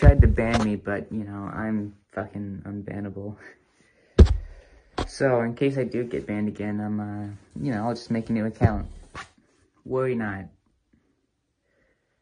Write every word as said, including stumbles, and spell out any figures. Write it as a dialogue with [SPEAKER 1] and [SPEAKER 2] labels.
[SPEAKER 1] tried to ban me, but, you know, I'm fucking unbannable. So, in case I do get banned again, I'm, uh, you know, I'll just make a new account. Worry not.